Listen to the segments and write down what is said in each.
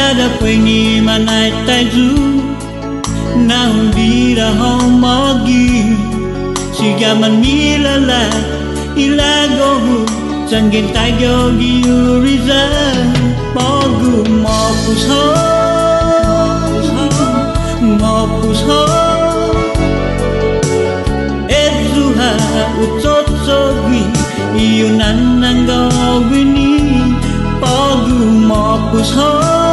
Kada pengi manai taiju na humbira homogi sigaman milala ilagohu janggin tayo giuriza pogu mopus ho ezuha utsotsogi iyo nanangga Guini pogu mopus ho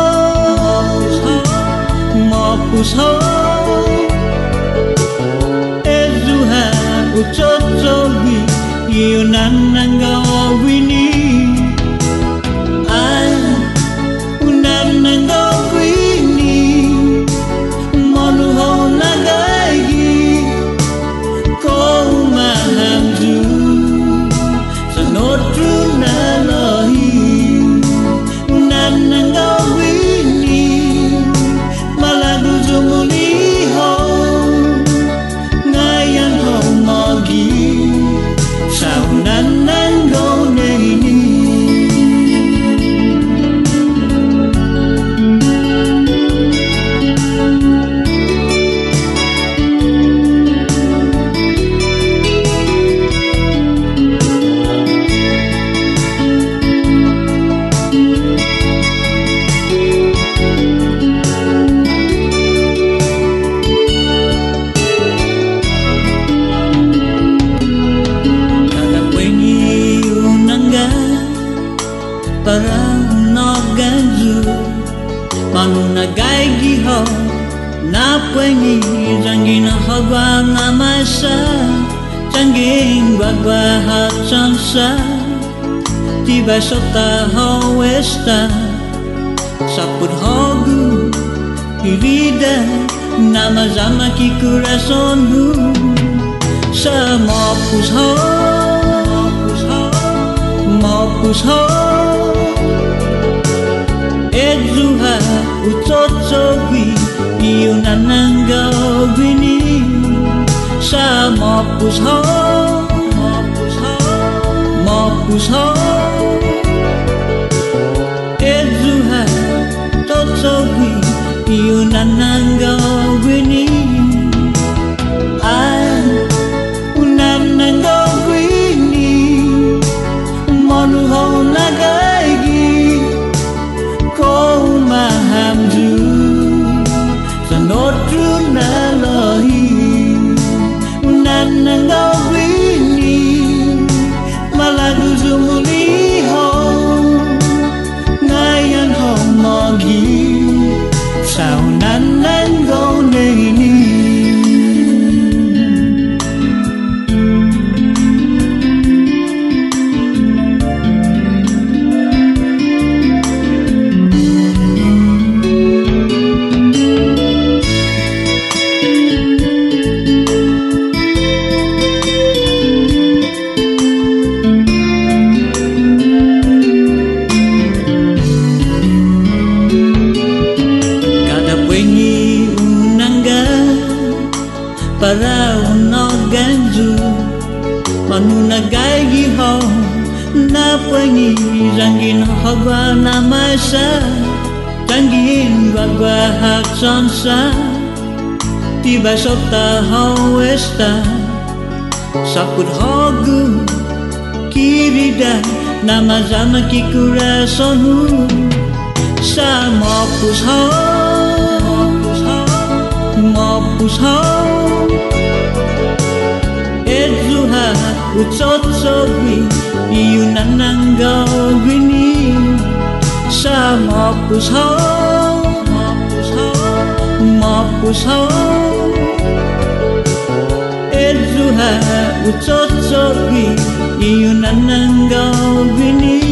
ezuha utsotsogi iyo nanangga Guini nanangga Guini monuho nagaigi kau mahamju sanotru nalohi nanangga Guini malagu zumuliho ngayan ho mogi sao nanangga neini para noganju manuna gaigi ho na pengi janggina hogwa ngamasa janggin bagwa hatsansa tiba sota ho westa saput hogu irida nama zama kikurasonhu samopus ho ezuha utsotsogi iyo nanangga Guini samopus ho ezuha utsotsogi iyo nanangga Guini nanangga Guini monuho nagaigi kau mahamju sanotru nalohi nanangga Guini malagu zumuliho ngayan ho mogi sao nanangga neini para unoganju manuna gaigi ho na pengi janggin hogwa namasa janggin bagwa haksansa tiba sota ho westa saput hogu kirida nama zama kikurasonhu samopus ho ezuha utsotsogi iyo nanangga Guini samopus ho ezuha utsotsogi iyo nanangga Guini